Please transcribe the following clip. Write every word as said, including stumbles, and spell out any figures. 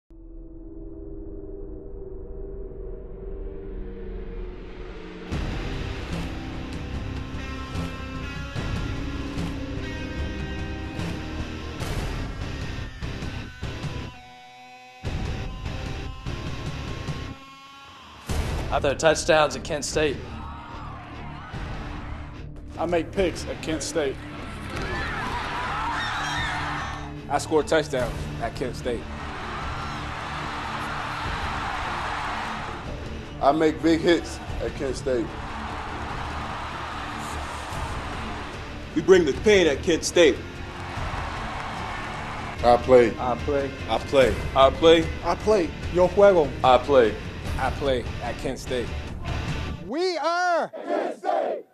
I throw touchdowns at Kent State. I make picks at Kent State. I score touchdowns at Kent State. I make big hits at Kent State. We bring the pain at Kent State. I play. I play. I play. I play. I play. Yo juego. I play. I play at Kent State. We are Kent State.